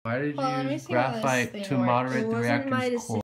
Why did Hold on, you let me use see how this graphite thing to works. moderate It the wasn't my reactor's decision. core?